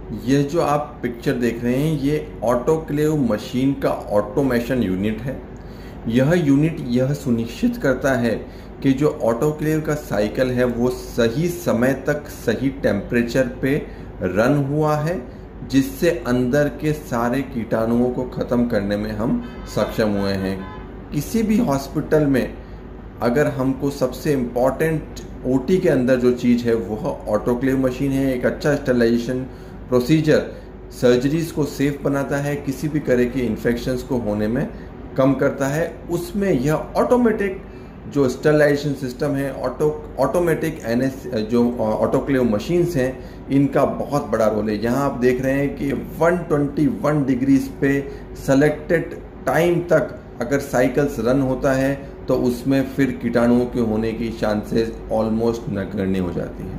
ये जो आप पिक्चर देख रहे हैं ये ऑटोक्लेव मशीन का ऑटोमेशन यूनिट है। यह यूनिट यह सुनिश्चित करता है कि जो ऑटोक्लेव का साइकिल है वो सही समय तक सही टेम्परेचर पे रन हुआ है, जिससे अंदर के सारे कीटाणुओं को ख़त्म करने में हम सक्षम हुए हैं। किसी भी हॉस्पिटल में अगर हमको सबसे इम्पॉर्टेंट ओटी के अंदर जो चीज़ है वह ऑटोक्लेव मशीन है। एक अच्छा स्टरलाइजेशन प्रोसीजर सर्जरीज को सेफ बनाता है, किसी भी तरह के इन्फेक्शंस को होने में कम करता है। उसमें यह ऑटोमेटिक जो स्टरलाइजेशन सिस्टम है, ऑटोमेटिक जो ऑटोक्लेव मशीन्स हैं, इनका बहुत बड़ा रोल है। यहाँ आप देख रहे हैं कि 121 डिग्रीज पे सेलेक्टेड टाइम तक अगर साइकिल्स रन होता है तो उसमें फिर कीटाणुओं के होने की चांसेस ऑलमोस्ट नगण्य हो जाती है।